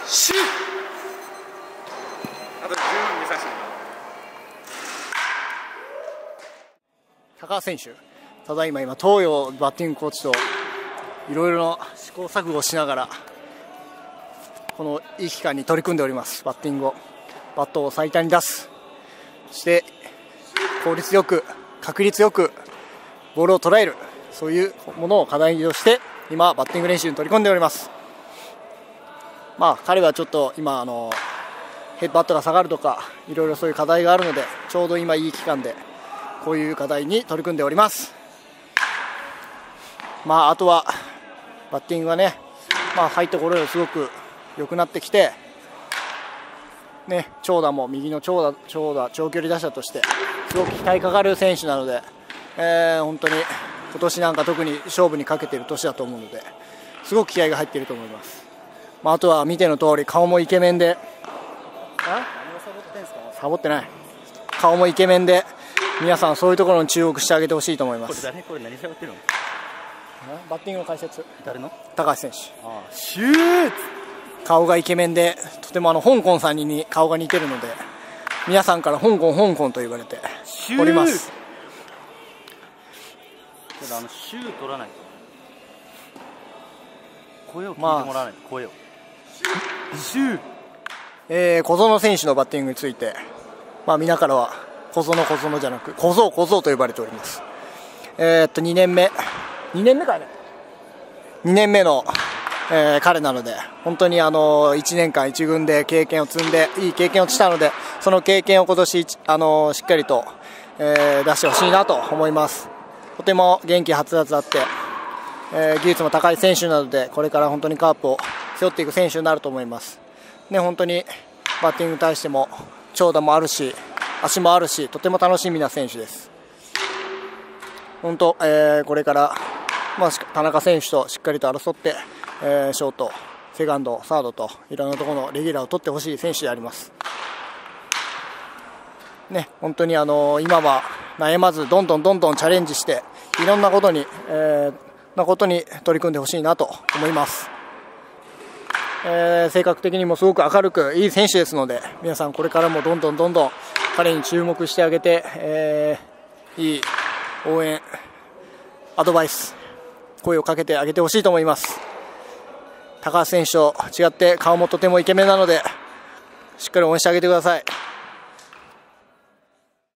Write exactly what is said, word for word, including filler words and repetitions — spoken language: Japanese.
シュー。あとじゅうふん見させて。 高橋選手、ただいま今東洋バッティングコーチといろいろな試行錯誤をしながらこのいい期間に取り組んでおります。バッティングをバットを最短に出す、そして効率よく確率よくボールを捉える、そういうものを課題として今バッティング練習に取り組んでおります。まあ彼はちょっと今あのヘッドバットが下がるとかいろいろそういう課題があるので、ちょうど今いい期間でこういう課題に取り組んでおります。まああとはバッティングがね、まあ入った頃よりすごく良くなってきてね、長打も右の長打長打長距離打者としてすごく期待かかる選手なので、えー、本当に今年なんか特に勝負にかけている年だと思うので、すごく気合が入っていると思います。まあ、あとは見ての通り顔もイケメンで、あ、サボってない、顔もイケメンで、皆さんそういうところに注目してあげてほしいと思います。 これ誰？これ何喋ってるの？ バッティングの解説、 誰の？ 高橋選手。 ああ、シュー。 顔がイケメンで、とてもあの香港さんに顔が似てるので、皆さんから香港香港と言われております。 けどあのシュー取らないと声を聞いてもらわないと、まあ、声をシュー、 えー、小園選手のバッティングについて、まあ皆からは小園小園じゃなく小僧小僧と呼ばれております。えー、っとにねんめにねんめかねにねんめの、えー、彼なので、本当にあのいちねんかんいち軍で経験を積んでいい経験をしたので、その経験を今年あのしっかりと、えー、出してほしいなと思います。とても元気はつらつあって、えー、技術も高い選手なので、これから本当にカープを背負っていく選手になると思います、ね、本当にバッティングに対しても長打もあるし足もあるし、とても楽しみな選手です。本当、えー、これから、まあ、田中選手としっかりと争って、えー、ショート、セカンド、サードといろんなところのレギュラーを取ってほしい選手であります、ね、本当にあのー、今は悩まずどんどんどんどんチャレンジしていろんなことに、えー、なことに取り組んでほしいなと思います。えー、性格的にもすごく明るくいい選手ですので、皆さんこれからもどんどんどんどん彼に注目してあげて、えー、いい応援アドバイス声をかけてあげてほしいと思います。高橋選手と違って顔もとてもイケメンなので、しっかり応援してあげてください。